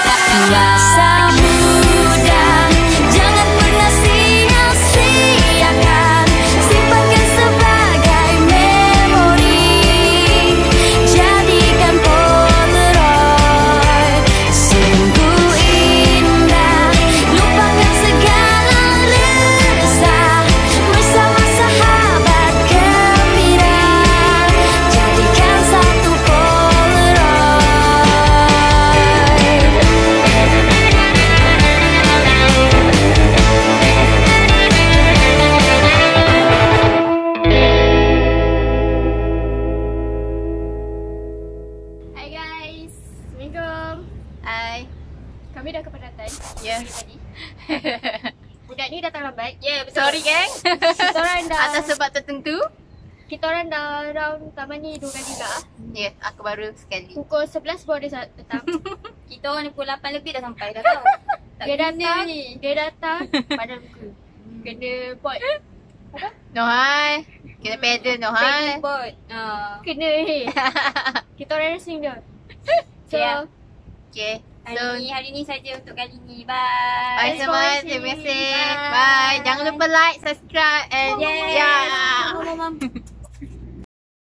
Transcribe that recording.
Masa muda jangan pernah sia-siakan, simpankan sebagai memori, jadikan Polaroid. Sungguh indah, lupakan segala resah, bersama sahabat gembira, jadikan satu Hai guys, Assalamualaikum. Hai. Kami dah kepadatan Ya. tadi. Budak ni datang lambat. Ya, betul. Sorry geng. Kita orang dah Atas sebab tertentu. Kita orang dah round taman ni 2 kali dah. Ya, aku baru sekali. Pukul 11 baru dia datang. Kita orang ni pukul 8 lebih dah sampai dah tahu. Dia datang, dia datang padahal muka. Kena pot. No hai. Kena pedal no hai. Bot. Kena Kita orang racing dia. So, Ya. Okay. So, Hari ni saja untuk kali ni. Bye. bye Thanks for semua. watching. Terima kasih. Bye. Bye. Jangan lupa like, subscribe and Yeah. yeah. Mom.